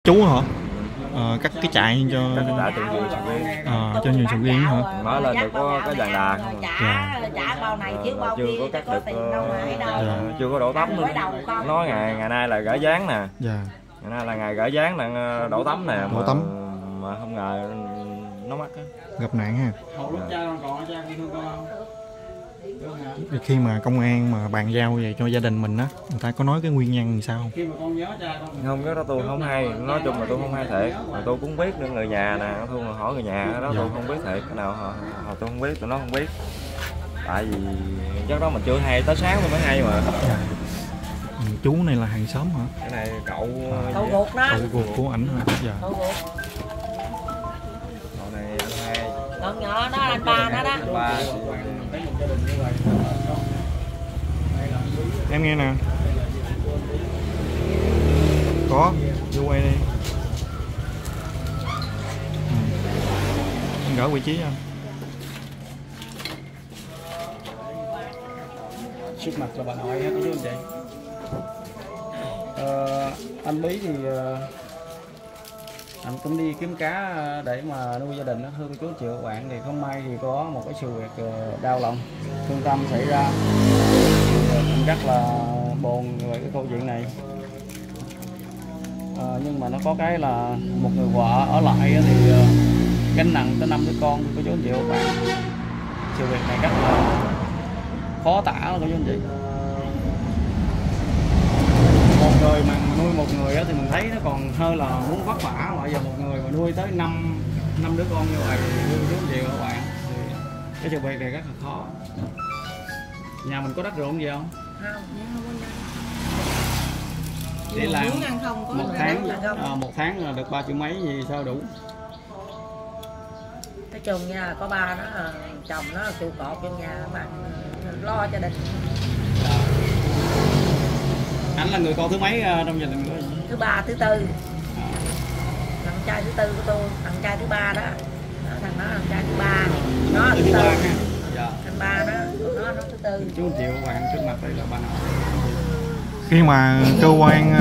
Chú hả? Cắt cái chạy cho Đã tự nhiều sầu riêng. Cho nhiều sầu riêng hả? Nói lên được có cái vàng đà không? Trả bao này thiếu bao chưa kia, có cắt được, chưa có đổ tắm luôn. Nói ngày nay là gửi dáng nè. Dạ. Ngày nay là ngày gửi dáng là đổ tắm nè. Đổ tắm. Mà không ngờ nó mắc á. Gặp nạn ha. Khi mà công an mà bàn giao về cho gia đình mình á, người ta có nói cái nguyên nhân làm sao không? Không, cái đó tôi không hay, nói chung là tôi không hay thiệt, mà tôi cũng biết nữa, người nhà nè, tôi hỏi người nhà đó, tôi không biết thiệt, cái nào họ tôi không biết, tụi nó không biết, tại vì chắc đó mình chưa hay, tới sáng tôi mới hay mà. Chú này là hàng xóm hả? Cái này cậu ruột đó, cậu ruột của ảnh hả? Dạ. Cậu này anh hai, con nhỏ đó anh ba nó đó. Em nghe nè. Có, vô quay đi. Anh gỡ vị trí anh. Trước mặt là bà nội hết chứ anh chị. Anh Bí thì anh cũng đi kiếm cá để mà nuôi gia đình đó, thưa cô chú chị và bạn, thì không may thì có một cái sự việc đau lòng thương tâm xảy ra, thì cũng rất là buồn về cái câu chuyện này. Nhưng mà nó có cái là một người vợ ở lại thì gánh nặng tới 5 đứa con, cô chú chị và bạn. Sự việc này rất là khó tả cô chú anh chị. Một người mà nuôi một người thì mình thấy nó còn hơi là muốn vất vả, mà giờ một người mà nuôi tới 5 đứa con như vậy thì nuôi chú gì các bạn, thì cái sự việc này rất là khó. Nhà mình có đất ruộng gì không? Để làm một tháng là được 3 triệu mấy gì sao đủ? Nói chung nha, có ba nó chồng nó trụ cột trong nhà mà lo gia đình. Anh là người con thứ mấy trong gia đình của anh? Thứ ba, thứ tư. Thằng trai thứ tư của tôi, thằng trai thứ ba đó. Thằng đó thằng trai thứ ba. Nó thứ tư. Dạ. Thằng ba nó thứ tư. Chú chịu bạn trước mặt đây là ba nội. Khi mà cơ quan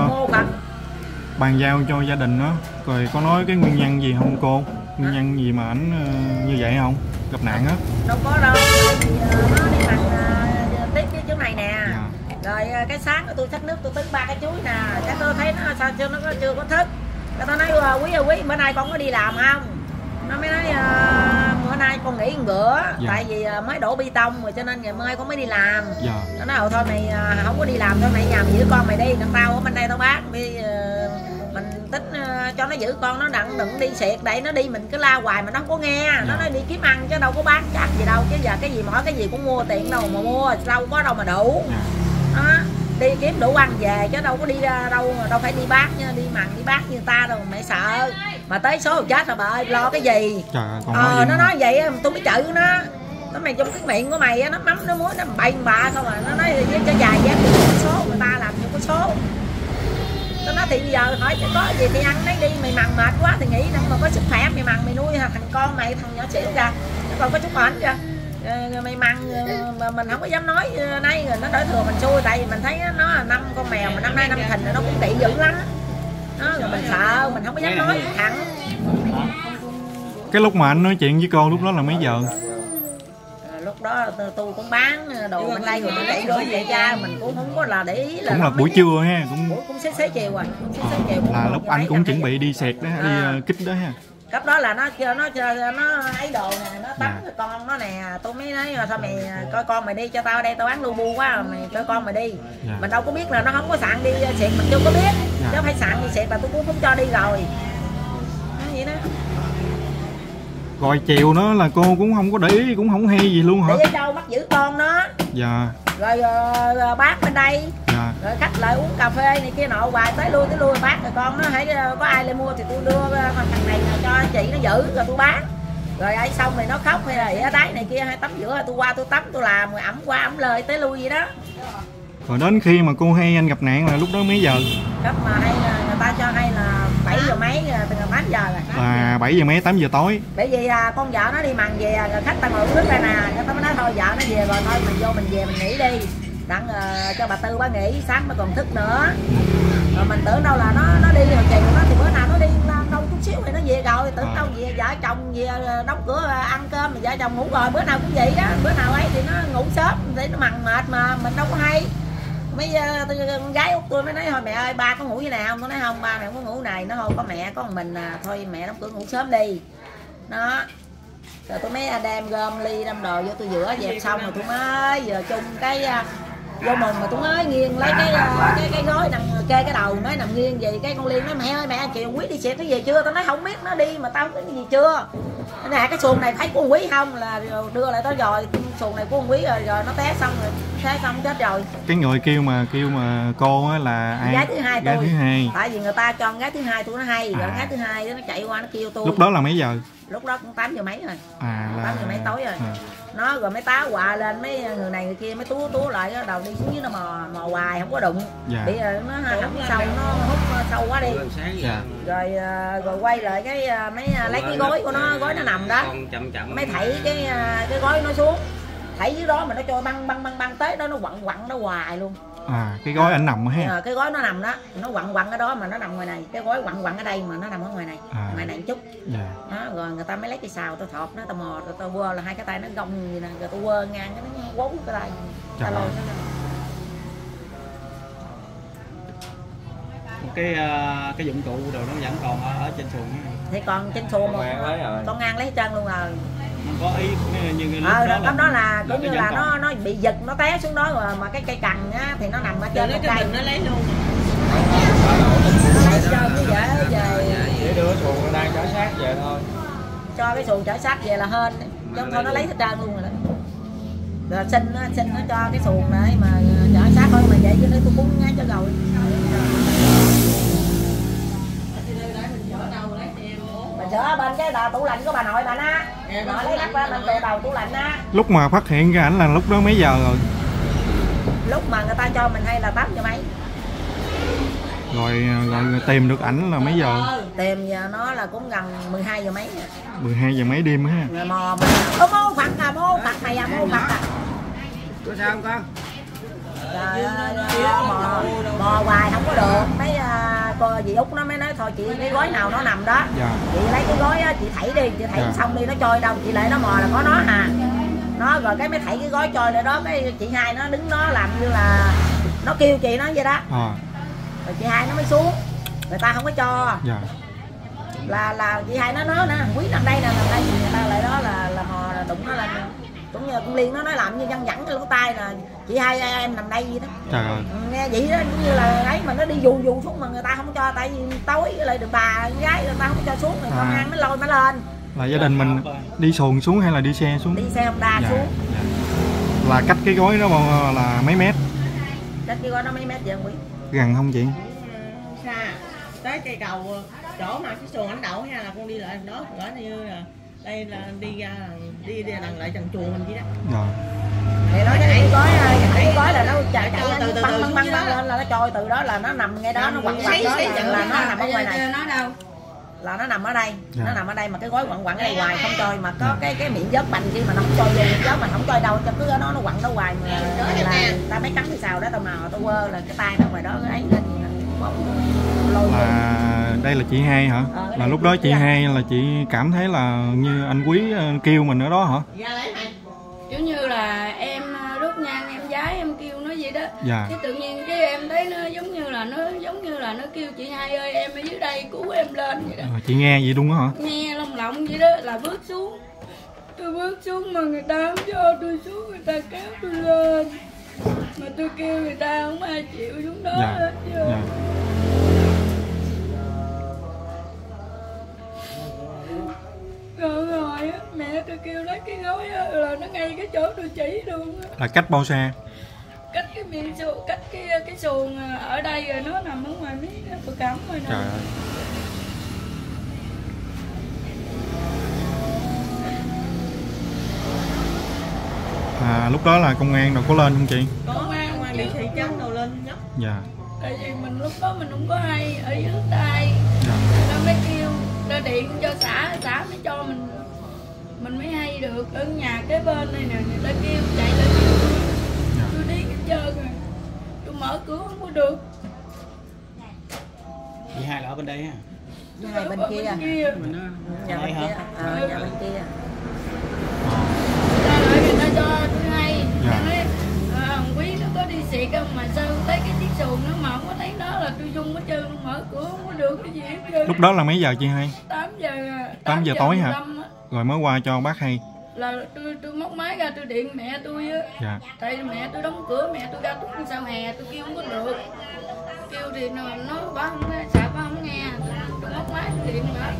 bàn giao cho gia đình đó, rồi có nói cái nguyên nhân gì không cô? Nguyên nhân gì mà ảnh như vậy không? Gặp nạn á? Đâu có đâu, nó đi bằng tiếp cái chỗ này nè. Dạ. Rồi cái sáng tôi xách nước tôi tưới 3 cái chuối nè, cái tôi thấy nó sao chưa có thức. Cái tôi nói quý bữa nay con có đi làm không? Nó mới nói bữa nay con nghỉ ngựa, dạ. Tại vì mới đổ bê tông rồi cho nên ngày mai con mới đi làm. Dạ. Nó nói thôi mày không có đi làm, thôi mày nhà mày giữ con mày đi, đằng tao ở bên đây tao bác đi, mình tính cho nó giữ con, nó đừng đi xịt để nó đi, mình cứ la hoài mà nó không có nghe. Dạ. Nó nói đi kiếm ăn chứ đâu có bán chắc gì đâu, chứ giờ cái gì mỗi cái gì cũng mua tiền đâu mà mua, đâu có đâu mà đủ. Dạ. Đó, đi kiếm đủ ăn về chứ đâu có đi ra đâu phải đi bác nha, đi mặn đi bác như người ta đâu mẹ sợ. Mà tới số chết rồi bà ơi, lo cái gì? Trời, nó nói vậy tôi mới chữ nó mày trong cái miệng của mày nó mắm nó muối nó bậy bạ không à. Nó nói với cho dài dám có số, người ta làm cho có số. Tôi nói thì bây giờ hỏi có gì thì ăn đấy đi, mày mặn mệt quá thì nghĩ mà có sức khỏe mày mặn mày nuôi thằng con mày, thằng nhỏ xỉu kìa, còn có chút ảnh kìa. Mày mặn mà mình không có dám nói nay rồi nó đỡ thừa mình xui, tại vì mình thấy nó là 5 con mèo mà năm nay 5 thìn nó cũng kỵ dữ lắm đó, rồi mình sợ mình không có dám nói thẳng. Cái lúc mà anh nói chuyện với cô lúc đó là mấy giờ? Lúc đó tôi cũng bán đồ bên đây rồi tôi chạy đuổi về cha, mình cũng không có là để ý là cũng là buổi trưa ha, cũng xế chiều rồi, là lúc anh cũng chuẩn bị đi xẹt đó, đi kích đó ha. Cấp đó là nó ấy đồ nè, nó tắm dạ. Con nó nè, tôi mới nói thôi mày coi con mày đi, cho tao ở đây tao bán lu bu quá, mày coi con mày đi. Dạ. Mình đâu có biết là nó không có sạn đi xịt, mình chưa có biết. Dạ. Nếu phải sạn đi xịt là tôi cũng không cho đi rồi. Nói vậy đó. Rồi chiều đó là cô cũng không có để ý, cũng không hay gì luôn hả? Để ý đâu, bắt giữ con nó. Dạ. Rồi bác bên đây. Dạ. Rồi khách lại uống cà phê này kia nọ hoài tới lui bác rồi con nó hãy có ai lại mua thì tôi đưa thằng này cho chị nó giữ rồi tôi bán. Rồi ấy xong rồi nó khóc hay là ở đáy này kia hay tắm rửa tôi qua tôi tắm tôi làm rồi ẩm qua ẩm lời tới lui vậy đó. Rồi đến khi mà cô hay anh gặp nạn là lúc đó mấy giờ? Cấp mà hay là người ta cho hay là 7 giờ mấy từ 8 giờ rồi. 7 giờ mấy 8 giờ tối. Bởi vì con vợ nó đi mần về rồi khách ta ngồi uống nước ra nè, người ta mới nói thôi vợ nó về rồi thôi mình vô mình về mình nghỉ đi. Đặng cho bà Tư bà nghỉ, sáng mà còn thức nữa. Rồi mình tưởng đâu là nó đi rồi chiều nó thì bữa đóng cửa ăn cơm, vợ chồng ngủ rồi, bữa nào cũng vậy đó, bữa nào ấy thì nó ngủ sớm để nó mằn mệt mà mình đâu có hay. Mấy con gái út tôi mới nói thôi mẹ ơi ba có ngủ như này không, tôi nói không ba mẹ không có ngủ này, nó thôi có mẹ có mình thôi mẹ đóng cửa ngủ sớm đi đó. Rồi tôi mới đem gom ly đem đồ vô tôi rửa dẹp xong rồi tôi mới giờ chung cái vô mùng mà tôi mới nghiêng lấy cái gối nằm kê cái đầu mới nằm nghiêng gì, cái con Liên nói mẹ ơi mẹ chiều Quý đi xịt cái gì chưa, tao nói không biết nó đi mà tao không biết cái gì chưa. Nè cái xuồng này thấy của Quý không là đưa lại tới rồi, xuồng này của con Quý rồi nó té xong rồi, té xong chết rồi. Cái người kêu mà cô á là ai? Gái thứ hai gái tôi. Thứ hai. Tại vì người ta cho gái thứ hai tôi nó hay, rồi gái thứ hai nó chạy qua nó kêu tôi. Lúc đó là mấy giờ? Lúc đó cũng 8 giờ mấy rồi. 8 giờ mấy tối rồi. Nó rồi mấy táo quạ lên mấy người này người kia mới túa lại cái đầu đi xuống dưới nó mò hoài không có đụng. Bị nó hầm sâu nó hút sâu quá đi. Rồi quay lại cái mấy lấy cái gối của nó, gối nó nằm đó. Mấy thảy cái gối nó xuống. Thảy dưới đó mà nó trôi băng tới đó, nó quặn nó hoài luôn. Cái gói anh nằm ha. Cái gói nó nằm đó, nó quặn ở đó mà nó nằm ngoài này, cái gói quặn ở đây mà nó nằm ở ngoài này, ngoài này một chút. Đó, rồi người ta mới lấy cái xào tao thọt nó, tao mò rồi tao quơ là hai cái tay nó gông gì nè, rồi tao quơ ngang cái nó quốn cái tay, tao lôi nó lên. Cái dụng cụ đồ nó vẫn còn ở trên xuồng á. Thì còn trên xuồng mà con ngang lấy hết trơn luôn rồi. Có ý như lúc đó là cũng như là nó bị giật nó té xuống đó rồi, mà cái cây cằn á thì nó nằm ở trên cái cây nó lấy luôn. Lấy trơn cái để đưa xuồng nó đang chở xác về thôi, cho cái xuồng chở xác về là hên chứ thôi nó lấy hết trơn luôn rồi đó. Rồi xin nó cho cái xuồng này mà chở xác thôi mà vậy chứ nếu tôi cũng ngay cho rồi. Chở bên cái tủ lạnh của bà nội bà á, nội lấy lắc ra bên kề đầu tủ lạnh á. Lúc mà phát hiện cái ảnh là lúc đó mấy giờ rồi? Lúc mà người ta cho mình hay là 8 giờ mấy. Rồi tìm được ảnh là mấy giờ? Tìm giờ nó là cũng gần 12 giờ mấy. 12 giờ mấy đêm ha. Rồi mò mô Phật mô Phật này mô Phật Có sao không con? Rồi mò hoài không có được. Mấy cô dì Út nó mới nói thôi chị cái gói nào nó nằm đó. Chị lấy cái gói á, chị thảy đi, chị thảy xong đi nó trôi đâu, chị lại nó mò là có nó hà. Nó rồi cái mới thảy cái gói trôi lại đó, cái chị hai nó đứng nó làm như là nó kêu chị nó vậy đó. Rồi chị hai nó mới xuống. Người ta không có cho. Là chị hai nó nói nè, Quý nằm đây nè, nằm đây thì người ta lại đó là mò là đụng nó lên. Cũng như con Liên nó nói làm như văng vẳng cái lỗ tai là chị hai em nằm đây vậy đó. Trời ơi. Nghe vậy đó, cũng như là ấy mà nó đi dù xuống mà người ta không cho, tại vì tối với lại được bà gái người ta không cho xuống, rồi con ăn mới lôi nó lên. Là gia đình mình đi xuồng xuống hay là đi xe xuống? Đi xe Honda xuống. Là cách cái gói đó là mấy mét? Cách cái gói đó mấy mét vậy không Quý? Gần không chị? Xa, tới cây cầu chỗ mà cái xuồng ảnh đậu hay là con đi lại đó, gọi như là đây là đi ra đi lần lại trần chuồng mình chứ đó. Thì nói cái gói là nó chạy băng lên là nó trôi từ đó là nó nằm ngay đó, nó quặn đó là nó nằm ở ngoài này. Nó đâu? Là nó nằm ở đây, nó nằm ở đây mà cái gói quặn ở đây hoài không trôi, mà có cái miệng vớt bành kia mà nó không trôi vô miệng vớt mà không trôi đâu, cho cứ ở nó quặn nó hoài mà là ta mấy cắn cái xào đó tao mò tao quơ là cái tay nó ngoài đó ấy lên là đây là chị hai hả? Là lúc đó chị hai là chị cảm thấy là như anh Quý kêu mình ở đó hả? Giống như là em đốt nhang em giái em kêu nó vậy đó. Cái tự nhiên cái em thấy nó giống như là nó kêu chị hai ơi em ở dưới đây cứu em lên vậy đó. Chị nghe vậy đúng hả? Nghe lông lộng vậy đó, là bước xuống. Tôi bước xuống mà người ta không cho tôi xuống, người ta kéo tôi lên. Mà tôi kêu người ta không ai chịu xuống đó hết trơn. Rồi mẹ tôi kêu lấy cái gói là nó ngay cái chỗ tôi chỉ luôn. Là cách bao xa? Cách cái miệng xuồng, cách cái xuồng ở đây rồi nó nằm ở ngoài miếng bờ cắm rồi nè. Trời ơi. Lúc đó là công an đâu có lên không chị? Công an đi thị trấn đâu lên nhóc. Tại vì mình lúc đó mình không có hay ở dưới tay. Nó mới kêu ra điện cho xã mới cho mình mới hay được. Ở nhà kế bên này nè, người ta kêu chạy lên tôi đi hết trơn rồi, tôi mở cửa không có được. Chị hai là ở bên đây ha? Nhà bên kia. Nhà bên kia. Nhà bên kia. Ra lại người ta cho tôi hay. Nói Quý nó có đi xịt không mà sao thấy cái chiếc xuồng nó mà không có thấy nó là tôi rung hết trơn, mở cửa không có được cái gì hết trơn. Lúc đó là mấy giờ chị hay? 8 giờ tối hả? 15 á. Rồi mới qua cho bác hay. Là tôi móc máy ra tôi điện mẹ tôi á. Dạ. Tại mẹ tôi đóng cửa, mẹ tôi ra túc sau hè, tôi kêu không có được. Kêu thì nó bà không nghe, sợ bà không nghe. Tôi móc máy tôi điện bà.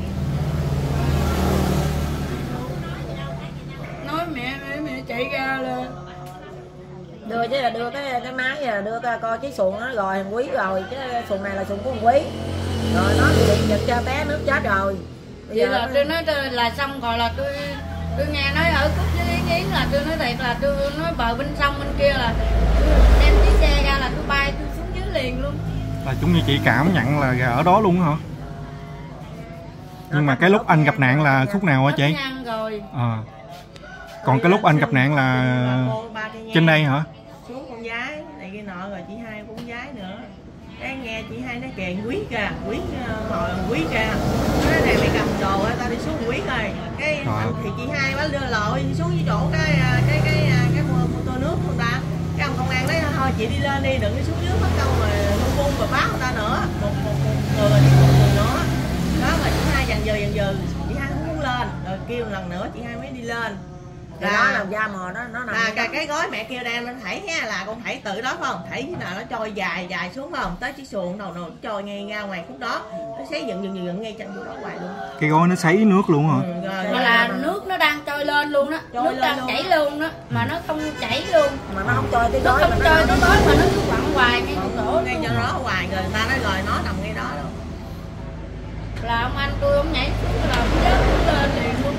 Nói mẹ chạy ra là đưa chứ là đưa cái máy là đưa coi chiếc xuồng nó rồi thằng Quý rồi, cái xuồng này là xuồng của thằng Quý. Rồi nó bị giật cho té nước chết rồi. Vậy là tôi nói là xong rồi là tôi nghe nói ở Cúc với Yến Yến là tôi nói thiệt là tôi nói bờ bên sông bên kia là tôi đem chiếc xe ra là tôi bay tôi xuống dưới liền luôn. Là chúng như chị cảm nhận là ở đó luôn hả? Nhưng mà cái lúc anh gặp nạn là khúc nào hả chị? Rồi. Còn cái lúc anh gặp nạn là trên đây hả? Xuống con gái này kia nọ rồi chị hai con gái nữa. Cái nghe chị hai nó kèn Quý kìa, Quý kìa. Nói này mày cầm đồ tao đi xuống Quý rồi. Cái thì chị hai bác đưa lội xuống dưới chỗ cái mô tô nước của ta. Cái ông công an nói thôi chị đi lên đi, đừng đi xuống dưới mất đâu mà bung và báo người ta nữa. Một người đi một người nữa. Đó mà chị hai dần dừ chị hai không muốn lên, rồi kêu lần nữa chị hai mới đi lên. Đó làm da mò đó, nó nằm cái gói mẹ kêu đem lên thảy ha, là con thảy tự đó phải không? Thảy thế nào nó trôi dài xuống phải không? Tới chiếc xuồng đầu nó trôi ngay ra ngoài khúc đó, nó xé dựng ngay chân chỗ đó hoài luôn. Cái gói nó sấy nước luôn hả? Mà là nước nó đang trôi lên luôn đó, nước đang chảy luôn đó, mà nó không chảy luôn, mà nó không trôi tới gói, nó không trôi tới gói mà nó cứ quặn hoài ngay chỗ ngay cho nó hoài, rồi người ta nói rồi nó nằm ngay đó luôn. Là ông anh tôi ông nhảy xuống là ông chết lên liền luôn.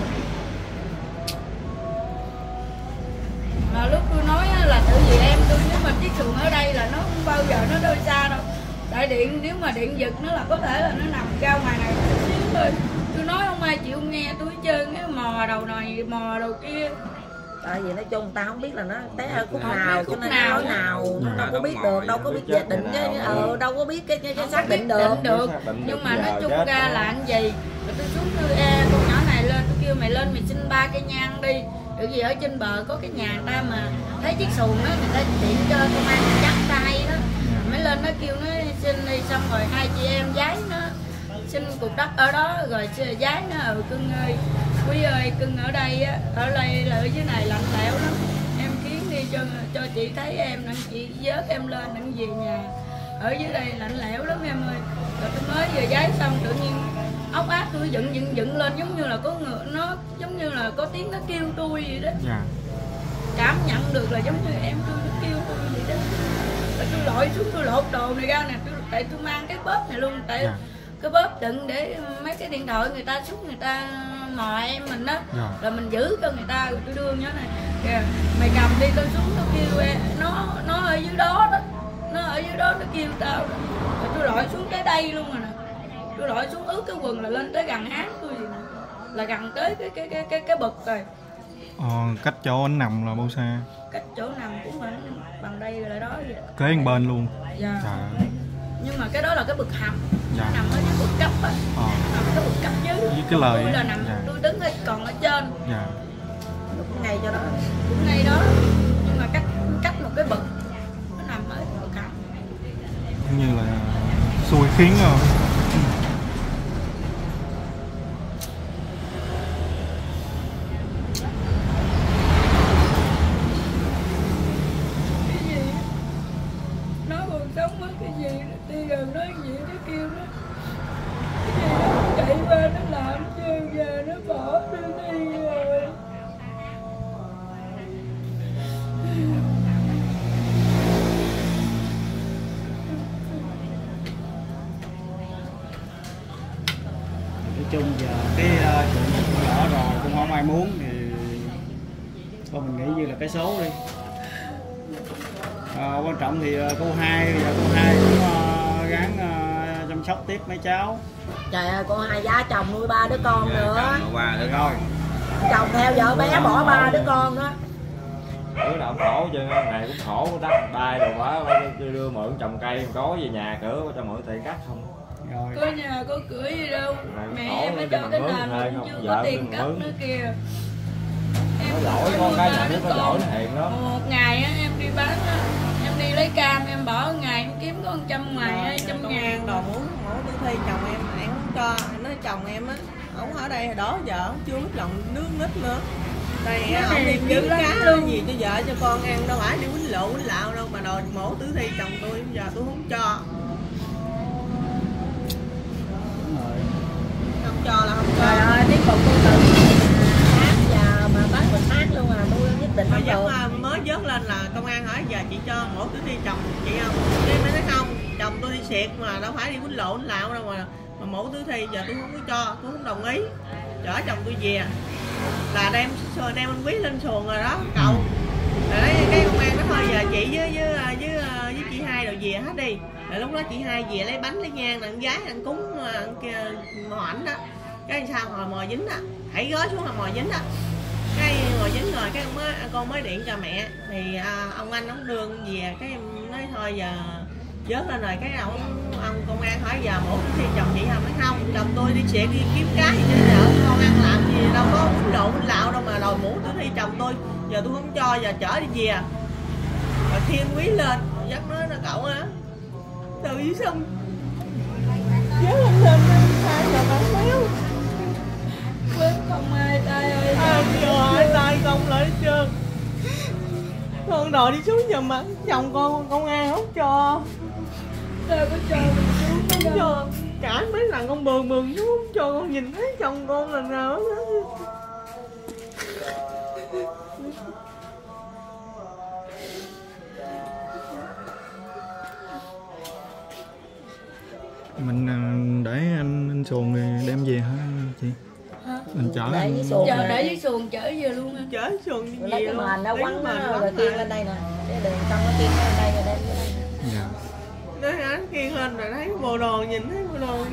Mà lúc tôi nói là tự vì em tôi, nếu mà chiếc xuồng ở đây là nó không bao giờ nó đôi xa đâu. Tại điện, nếu mà điện giật nó là có thể là nó nằm cao ngoài này chút xíu thôi. Tôi nói không ai chịu nghe tôi hết trơn, cái mò đầu này, mò đầu kia. Tại vì nói chung ta không biết là nó té ở khúc nào, cho nên nói nào nó đâu có biết được, đâu có biết về định cái đâu có biết cái xác định được. Nhưng mà nói chung ra là anh gì, rồi tôi xuống tôi con nhỏ này lên, tôi kêu mày lên mày xin 3 cây nhang đi. Bởi vì ở trên bờ có cái nhà người ta mà thấy chiếc xuồng đó người ta điện cho công an chắc ta hay đó, mới lên nó kêu nó xin đi, xong rồi hai chị em giái nó xin cục đất ở đó, rồi giái nó cưng ơi Quý ơi cưng ở đây á, ở đây là ở dưới này lạnh lẽo lắm, em khiến đi cho chị thấy em, đặng chị vớt em lên đặng về nhà, ở dưới đây lạnh lẽo lắm em ơi. Rồi tôi mới vừa giái xong tự nhiên ốc ác tôi dựng lên giống như là có người, nó giống như là có tiếng nó kêu tôi vậy đó. Cảm nhận được là giống như em tôi nó kêu tôi vậy đó. Rồi tôi lội xuống tôi lột đồ này ra nè, tại tôi mang cái bóp này luôn, tại cái bóp đựng để mấy cái điện thoại người ta xuống người ta mò em mình đó, rồi mình giữ cho người ta, rồi tôi đưa nhớ này kìa mày cầm đi, tôi xuống nó kêu em, nó ở dưới đó đó, nó ở dưới đó nó kêu tao đó. Rồi tôi lội xuống tới đây luôn rồi nè, tôi lội xuống ướt cái quần là lên tới gần háng tôi gì nè, là gần tới cái bực rồi. Cách chỗ anh nằm là bao xa? Cách chỗ nằm cũng bằng đây rồi đó vậy. Kế bên luôn. Dạ. Nhưng mà cái đó là cái bực hầm, nó nằm ở cái bực cấp á, nằm cái bực cấp dưới. Với cái lời tôi là nằm, tôi đứng ở còn ở trên. Cũng ngay cho đó, cũng ngay đó, nhưng mà cách một cái bực, nó nằm ở cái bực hầm. Cũng như là xui khiến không? Đi gần nói gì nó kêu nó cái gì nó chạy qua nó làm chứ giờ nó bỏ tôi đi rồi. Nói chung giờ cái chuyện lỡ rồi cũng không ai muốn thì thôi mình nghĩ như là cái số đi. Quan trọng thì cô hai cũng gắng chăm sóc tiếp mấy cháu. Trời ơi, cô hai giá chồng nuôi 3 đứa con nữa. Rồi. Chồng theo vợ bé bỏ 3 đứa con đó. Đứa nào cũng khổ chứ, này cũng khổ, đất đai đồ quá, đưa mượn trồng cây có về nhà cửa cho mượn tiền cắt không. Rồi. Có nhà có cửa gì đâu. Mẹ khổ em mới nữa, cho cái mướn nền thuê cũng không? chưa Vợ có tiền mình cất mướn. nữa kìa. Em Nó lỗi con cái nhà nước nó lỗi nó thiệt đó. một ngày á, em đi bán á, em đi lấy cam em bỏ ngày em kiếm có 100 ngày 200 công ngàn. an đòi muốn mẫu tử thi chồng em không cho. Em nói chồng em á, ổng ở đây hồi đó giờ ổng chưa biết lòng nước nít nữa. Đây ổng đi kiếm cá gì cho vợ cho con ăn, đâu phải đi quýnh lộn quýnh lạo đâu mà đòi mẫu tử thi chồng tôi, bây giờ tôi không cho. Đúng rồi. Không cho là không Trời cho. ơi, tiếp tục tôi tự hát giờ mà bắt mình hát luôn à, tôi nhất định Mà không được. mới vớt lên là công an hỏi giờ chị cho mẫu tử thi chồng chị không? Em mới nói không, chồng tôi đi xịt mà đâu phải đi quýnh lộn quýnh lạo đâu mà mẫu tử thi giờ tôi không có cho, tôi không đồng ý. Chở chồng tôi về là đem anh Quý lên xuồng rồi đó cậu. Rồi cái công an nói thôi giờ chị với chị Hai rồi về hết đi. Rồi lúc đó chị Hai về lấy bánh lấy nhang là ăn gái ăn cúng ăn kia mò ảnh đó. Cái sao hồi mò dính đó, hãy gói xuống là mò dính đó. Cái mò dính rồi cái con mới điện cho mẹ thì ông anh ông đưa về, cái em nói thôi giờ vớt lên rồi, cái ông công an hỏi giờ mẫu tử thi chồng chị không? Nói không, chồng tôi đi xịt đi kiếm cá gì chứ vợ con ăn làm gì đâu có quýnh lộn quýnh lạo đâu mà đòi mẫu tử thi chồng tôi, giờ tôi không cho, giờ chở đi về. Rồi Thiên Quý lên dắt nó cậu á từ dưới sông dắt lên hai giờ bán méo Quên không ai tay ơi. trời tay công lại hết trơn. Con đòi đi xuống giùm mà chồng con công an không cho. Sao có cho mình xuống Không đâu. cho, cả mấy lần con bường xuống không cho con nhìn thấy chồng con lần nào đó. Mình để anh xuồng thì đem về hả chị? Hả? Mình chở Để anh. với xuồng Chờ nè. để với xuồng chở về luôn anh. Chở xuồng đi Rồi về lấy cái luôn. mền nó Lấy quấn cái mền nó rồi quấn kiêng lại. lên đây nè, cái đường xong nó kiêng lên đây rồi đem vô đây nè. Dạ. Nói hắn kiêng lên rồi thấy bộ đồ, nhìn thấy bộ đồ.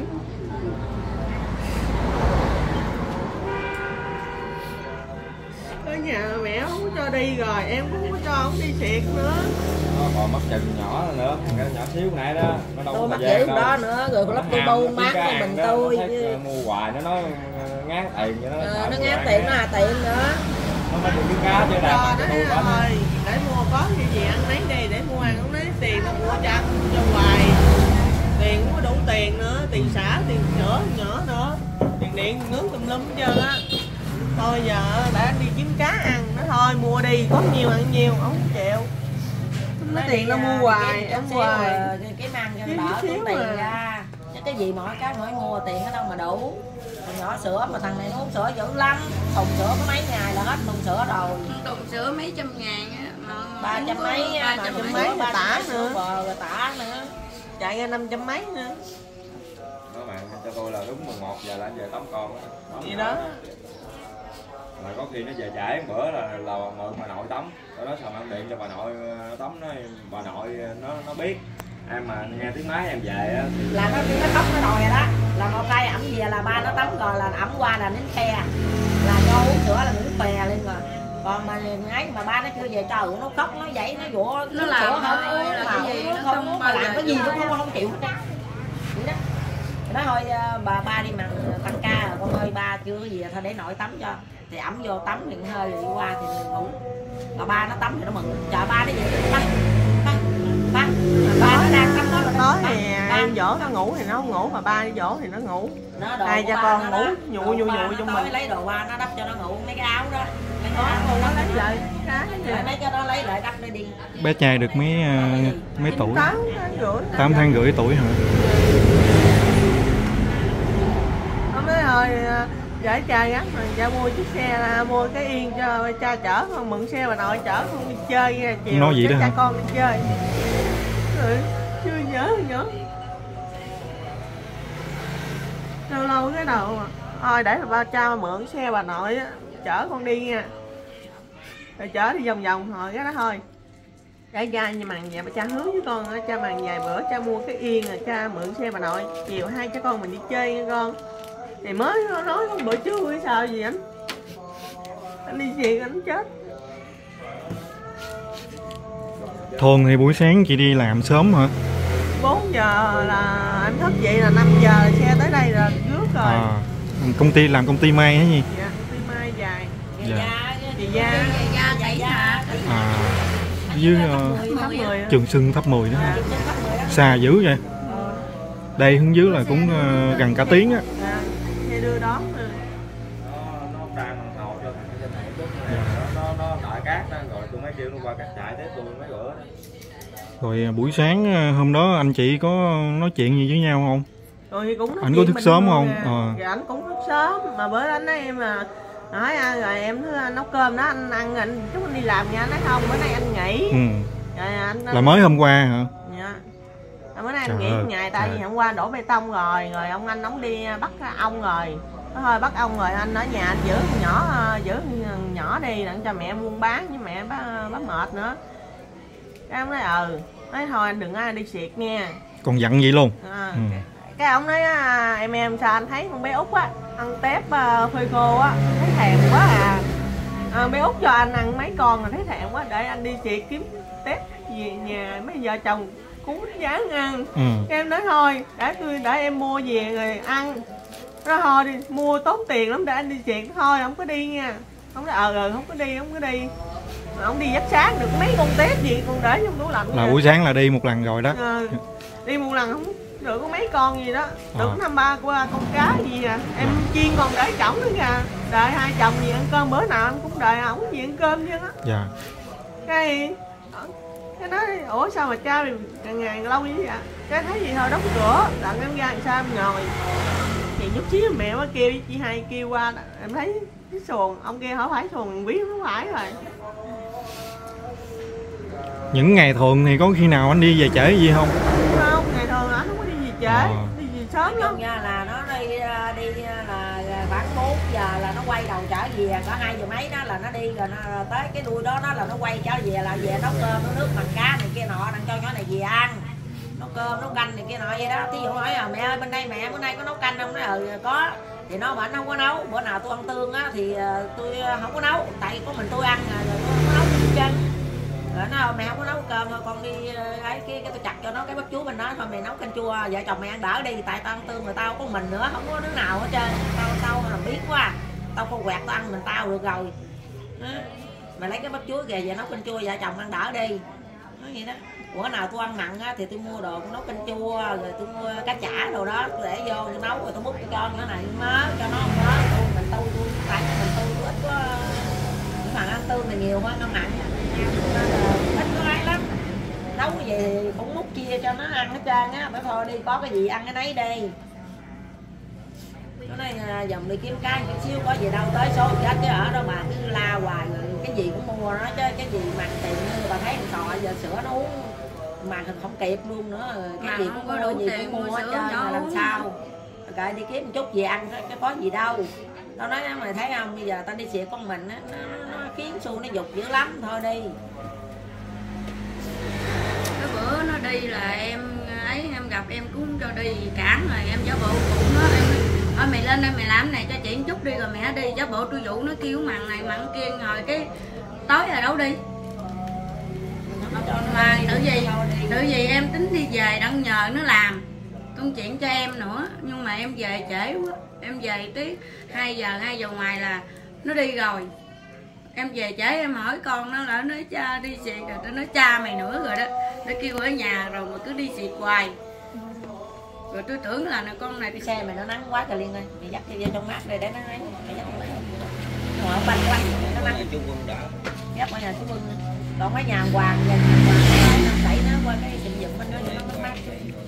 Ở nhà mẹ không có cho đi rồi, em cũng không có cho ông đi xịt nữa. Nó còn mất chừng nhỏ nữa, cái nhỏ xíu này đó nó đâu Tôi có mắc thời gian chịu đâu. đó nữa, rồi Nó lắp tôi ham, bu nó bán kiếm của cái mình ăn đó, tôi nó chứ. thấy mua hoài nó nói ngán tiền cho nó. Nó ngán tiền nó tiền nữa. Nó mới được kiếm cá chứ Cho đạt nó cái tu đó. thôi, để mua có gì ăn lấy đi, để mua ăn không lấy tiền mà mua cho ăn cho hoài. Tiền cũng có đủ tiền nữa, tiền xả, tiền nữa nữa, tiền điện nước tùm lum hết trơn á. Thôi giờ để anh đi kiếm cá ăn, nó thôi mua đi, có nhiều ăn nhiều, ông không chịu. Nó tiền nó mua hoài, ăn hoài. Cái mang cho Kiếm đỡ xíu tốn tiền à. ra. Chứ cái gì mỗi cái mỗi mua tiền nó đâu mà đủ. Thằng nhỏ sữa mà thằng này nó uống sữa dữ lắm. Thùng sữa có mấy ngày là hết thùng sữa rồi. Thùng sữa mấy trăm ngàn á. 300 mấy á, 300 mấy là tả nữa. bò rồi tả nữa. Chạy ra 500 mấy nữa. Nó bạn cho tôi là đúng 11 giờ là anh về tắm con á. Gì đó. Là có khi nó về trễ bữa là mượn bà nội tắm, sau đó xong ăn điện cho bà nội tắm, nó bà nội nó biết em mà nghe tiếng máy em về á thì Là nó tắm nó đòi rồi đó. Là một tay ẩm về là ba nó tắm rồi là ẩm qua là đến khe. Là cho uống sữa là ngủ bè lên rồi. Còn mà ấy mà ba nó chưa về trời nó khóc nó dậy nó vỗ Nó làm sữa thôi, không là mà cái gì uống nó không không mà bao làm giờ cái gì cho. nó không chịu hết á. Vậy đó. Nói thôi ba đi mà tăng ca rồi con ơi ba chưa cái gì thôi để nội tắm cho. Thì ẩm vô tắm thì hơi rồi đi qua thì mình ngủ. Mà ba nó tắm thì nó mừng. Chờ ba nó về ba nó đang tắm đó rồi đó. Tối thì em dỗ nó ngủ thì nó không ngủ, mà ba đi dỗ thì nó ngủ. Hai cha con ngủ nhụ trong mình. Lấy đồ qua nó đắp cho nó ngủ mấy cái áo đó. Mấy Có cái áo con đó nó lấy lại cái rồi mấy cái đó lấy lại đắp để đi. Bé trai được mấy tuổi? 8 tháng rưỡi. 8 tháng rưỡi tuổi hả? Nó nói thôi gửi cha gắn mà cha mua chiếc xe, mua cái yên cho cha chở, con mượn xe bà nội chở con đi chơi chiều. Nói vậy đó cha hả? con đi chơi. Rồi, chưa nhớ nữa. Lâu lâu cái đầu mà thôi để ba cha mượn xe bà nội á, chở con đi nha. Rồi chở đi vòng vòng hồi cái đó thôi. Cha nhưng mà vậy mà cha hứa với con á, cha mà vài bữa cha mua cái yên rồi cha mượn xe bà nội, chiều hai cha con mình đi chơi nha con. Thì mới nói con bữa trước hay sao gì anh đi gì anh chết. Thường thì buổi sáng chị đi làm sớm hả? 4 giờ là em thức dậy là 5 giờ xe tới đây là rước rồi. Công ty làm công ty may hả gì? Dạ, công ty may dài. Dạ. Chị Gia. Dưới Tháp 10. Trường Xuân Tháp 10 đó. Xa dữ vậy. Đây hướng dưới là cũng gần cả tiếng á. Dạ, xe đưa đón rồi. Nó đang bằng hậu cho nó đợi cát đó, rồi tôi mới kêu nó qua cát chạy tới tôi mới rửa. Rồi buổi sáng hôm đó anh chị có nói chuyện gì với nhau không? Rồi cũng nói Anh có thức sớm không? Dạ, anh cũng thức sớm mà bữa anh nói em mà nói rồi em nấu cơm đó anh ăn rồi chút anh đi làm nha, anh nói không bữa nay anh nghỉ. Rồi anh Là mới hôm qua hả? Dạ. Bữa nay anh nghỉ một ngày tại vì hôm qua đổ bê tông rồi ông anh ông đi bắt ong rồi. Nó thôi bắt ong rồi anh ở nhà anh giữ nhỏ đi đặng cho mẹ buôn bán với mẹ bắt mệt nữa. Cái ông nói nói thôi anh đừng ai đi xiệt nha. Còn dặn vậy luôn. Cái ông nói em sao anh thấy con bé Út á ăn tép phơi khô á thấy thèm quá bé Út cho anh ăn mấy con rồi thấy thèm quá để anh đi xiệt kiếm tép về nhà mấy vợ chồng cuốn dán ăn. Em nói thôi để em mua về rồi ăn. Nó thôi đi mua tốn tiền lắm để anh đi xiệt thôi không có đi nha. Ông nói không có đi mà ông đi dắt sáng được mấy con tép gì còn để trong tủ lạnh là buổi sáng là đi một lần rồi đó. Đi một lần không được có mấy con gì đó được 2-3 con cá gì em chiên còn để chổng nữa kìa, đợi hai chồng gì ăn cơm bữa nào em cũng đợi ổng gì ăn cơm chứ á. Dạ. Cái nói ủa sao mà cha mình càng ngày lâu như vậy? Cái thấy gì thôi đóng cửa đặng em ra làm sao em ngồi thì chút xíu mẹ mới kêu chị hai kêu qua em thấy cái xuồng ông kia hỏi phải xuồng quý không phải rồi. Những ngày thường thì có khi nào anh đi về trễ gì không? Không, ngày thường anh không có đi về trễ, đi về sớm lắm. Nha là nó đi là khoảng 4 giờ là nó quay đầu trở về, có 2 giờ mấy đó là nó đi rồi nó tới cái đuôi đó là nó quay trở về là về nấu cơm nấu nước bằng cá này kia nọ đang cho nhỏ này về ăn. Nấu cơm nấu canh này kia nọ vậy đó. Thí dụ hỏi mẹ ơi bên đây mẹ bữa nay có nấu canh không? Nói có. Thì nó mà anh không có nấu, bữa nào tôi ăn tương á thì tôi không có nấu, tại vì có mình tôi ăn rồi tôi không có nấu gì chân. Rồi nó mẹ không có nấu cơm thôi con đi ấy cái tôi chặt cho nó cái bắp chuối mình nói thôi mày nấu canh chua vợ chồng mày ăn đỡ đi, tại tao ăn tương rồi tao có mình nữa không có đứa nào hết trơn, tao làm biết quá, tao không quẹt tao ăn mình tao được rồi. Mày lấy cái bắp chuối kìa về nấu canh chua vợ chồng ăn đỡ đi, nói vậy đó. Bữa nào tôi ăn mặn á thì tôi mua đồ tôi nấu canh chua rồi tôi mua cá chả đồ đó tôi để vô tôi nấu rồi tôi múc cho nó này mớ cho nó mớ tôi tại mình tôi ít có những mà ăn tương này nhiều quá nó mặn ít có ấy lắm, nấu cái gì cũng múc chia cho nó ăn hết trơn á, phải thôi đi có cái gì ăn cái nấy đi. Nó nói dòng đi kiếm cái chút xíu có gì đâu tới số chết chứ ở đó mà cứ la hoài rồi cái gì cũng mua nó chứ cái gì mặt tiền như bà thấy thọ giờ sữa nó uống mà không kịp luôn nữa, cái gì cũng mua gì cũng mua hết trơn mà làm sao kệ đi kiếm một chút gì ăn cái có gì đâu. Tao nói mày thấy không bây giờ tao đi xịt con mình á nó khiến xu nó dục dữ lắm thôi đi. Cái bữa nó đi là em ấy em gặp em cũng cho đi cản rồi em giả bộ cũng nó em thôi mày lên đây mày làm cái này cho chị một chút đi rồi mẹ đi, giả bộ tôi vụ nó kêu mặn này mặn kia rồi cái tối là đâu đi mà tự gì em tính đi về đang nhờ nó làm công chuyện cho em nữa nhưng mà em về trễ quá, em về tới 2 giờ ngoài là nó đi rồi. Em về trễ em hỏi con nó là nó nói cha đi xịt rồi nó nói cha mày nữa rồi đó, nó kêu ở nhà rồi mà cứ đi xịt hoài rồi tôi tưởng là con này cái xe mày nó nắng quá trời Liên ơi, mày dắt đi vô trong mát đây để nó ấy, mày dắt đi ngồi ở banh quanh nó nắng dắt qua nhà chú Quân còn mấy nhà Hoàng nhà Hoàng nó đẩy nó qua cái trình dựng bên đó cho nó mát.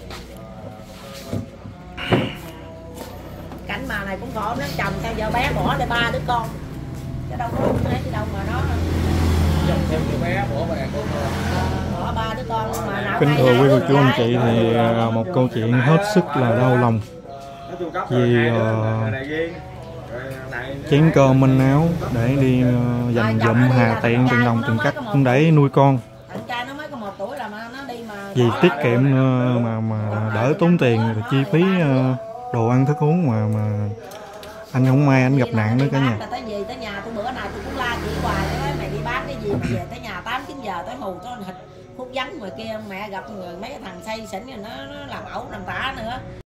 Cảnh mà này cũng khổ nó chồng theo vợ bé bỏ lại 3 đứa con chứ đâu có thấy gì đâu mà nó bỏ 3 đứa con mà nào. Kính thưa quý cô chú anh chị thì một câu chuyện hết sức là đau lòng vì chén cơm manh áo để đi dành dụm hà tiện từng đồng từng cắt cũng để nuôi con vì tiết kiệm mà đỡ tốn tiền chi phí đồ ăn thức uống mà anh không may anh gặp nạn nữa cả nhà. Tới nhà tôi bữa nào tôi cũng la chị hoài nói mày đi bán cái gì mà về tới nhà 8-9 giờ tới hù tôi thịt Phúc Vắng ngoài kia mẹ gặp người mấy cái thằng say xỉn rồi nó làm ẩu làm tả nữa.